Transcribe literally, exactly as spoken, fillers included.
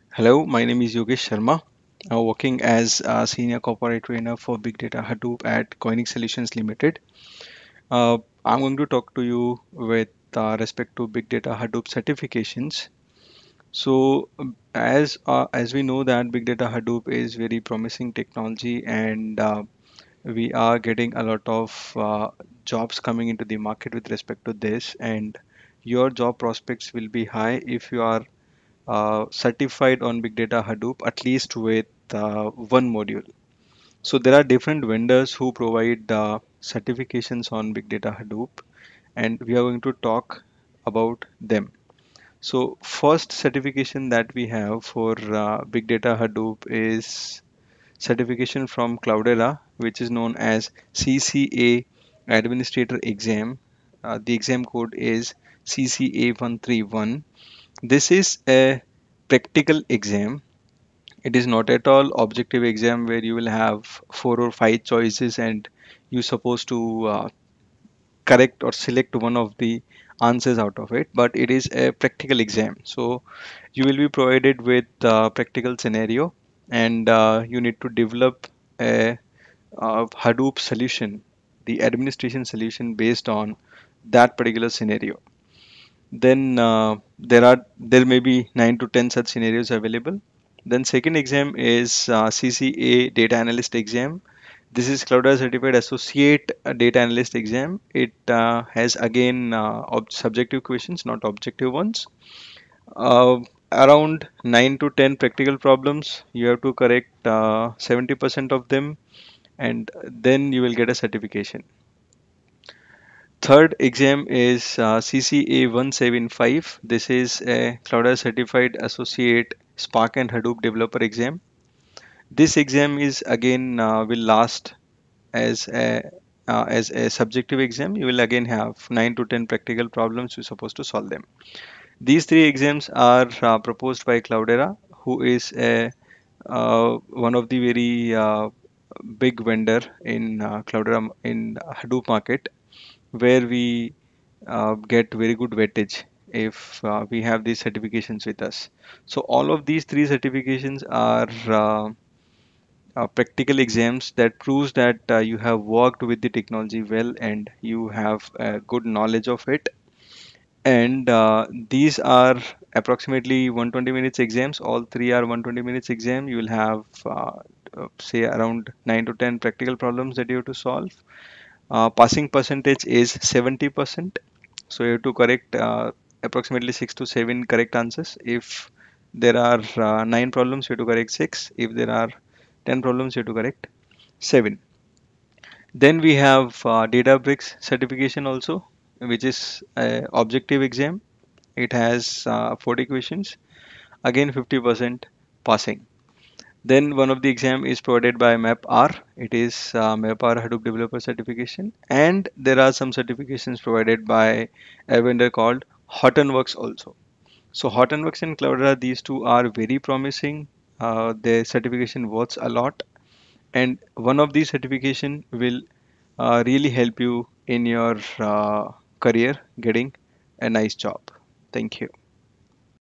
Hello, my name is Yogesh Sharma. I'm working as a senior corporate trainer for Big Data Hadoop at Coining Solutions Limited. Uh, I'm going to talk to you with uh, respect to Big Data Hadoop certifications. So, um, as uh, as we know that Big Data Hadoop is very promising technology, and uh, we are getting a lot of uh, jobs coming into the market with respect to this, and your job prospects will be high if you are uh, certified on Big Data Hadoop, at least with uh, one module. So there are different vendors who provide uh, certifications on Big Data Hadoop, and we are going to talk about them. So first certification that we have for uh, Big Data Hadoop is certification from Cloudera, which is known as C C A Administrator Exam. Uh, the exam code is C C A one three one. This is a practical exam. It is not at all objective exam where you will have four or five choices and you're supposed to uh, correct or select one of the answers out of it, but it is a practical exam. So you will be provided with a practical scenario, and uh, you need to develop a, uh Hadoop solution, the administration solution based on that particular scenario. Then uh, there are there may be nine to ten such scenarios available. Then second exam is uh, C C A data analyst exam. This is Cloudera certified associate uh, data analyst exam. It uh, has again uh, ob- subjective questions, not objective ones. uh, Around nine to ten practical problems, you have to correct uh, seventy percent of them, and then you will get a certification. Third exam is uh, C C A one seven five. This is a Cloudera Certified Associate Spark and Hadoop Developer exam. This exam is again uh, will last as a uh, as a subjective exam. You will again have nine to ten practical problems. You're supposed to solve them. These three exams are uh, proposed by Cloudera, who is a uh, one of the very uh, big vendor in uh, Cloudera in Hadoop market, where we uh, get very good weightage if uh, we have these certifications with us. So all of these three certifications are uh, uh, practical exams that proves that uh, you have worked with the technology well and you have a good knowledge of it. And uh, these are approximately one hundred twenty minutes exams. All three are one hundred twenty minutes exam. You will have uh, uh, say around nine to ten practical problems that you have to solve. Uh, passing percentage is seventy percent. So you have to correct uh, approximately six to seven correct answers. If there are uh, nine problems, you have to correct six. If there are ten problems, you have to correct seven. Then we have uh, Databricks certification also, which is a objective exam. It has uh, forty questions. Again, fifty percent passing. Then one of the exam is provided by MapR. It is uh, MapR Hadoop Developer Certification, and there are some certifications provided by a vendor called Hortonworks also. So Hortonworks and Cloudera, these two are very promising. Uh, their certification worths a lot, and one of these certification will uh, really help you in your uh, career getting a nice job. Thank you.